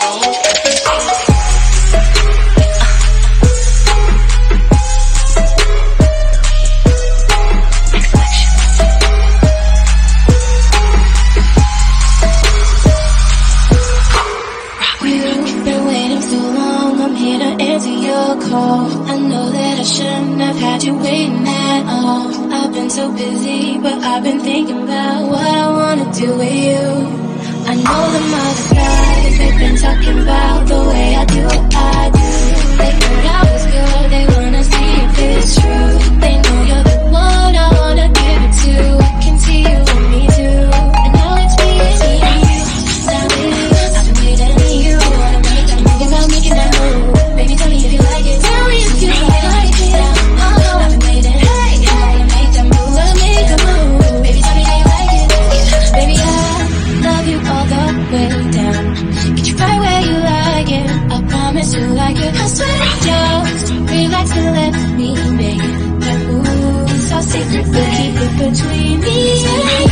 I know that I shouldn't have had you waiting at all. I've been so busy, but I've been thinking about what I wanna do with you. I know them other guys, they've been talking about the way I do what I do. They heard I was good, they wanna see if it's true. They know you're the one I wanna give it to. I can see you and me too. And now it's me and you. Now lately, I've been waiting on you. Wanna make that move, about making that move. Baby, tell me if you like it. Tell me if you like it. I've been waiting. Hey, I wanna make that move. Wanna make a move. Baby, tell me how you like it. Yeah. Baby, I love you all the way down. Get you right where you like it. I promise you like it. I swear to just relax and let me make that move. So secret, but keep it between me and you.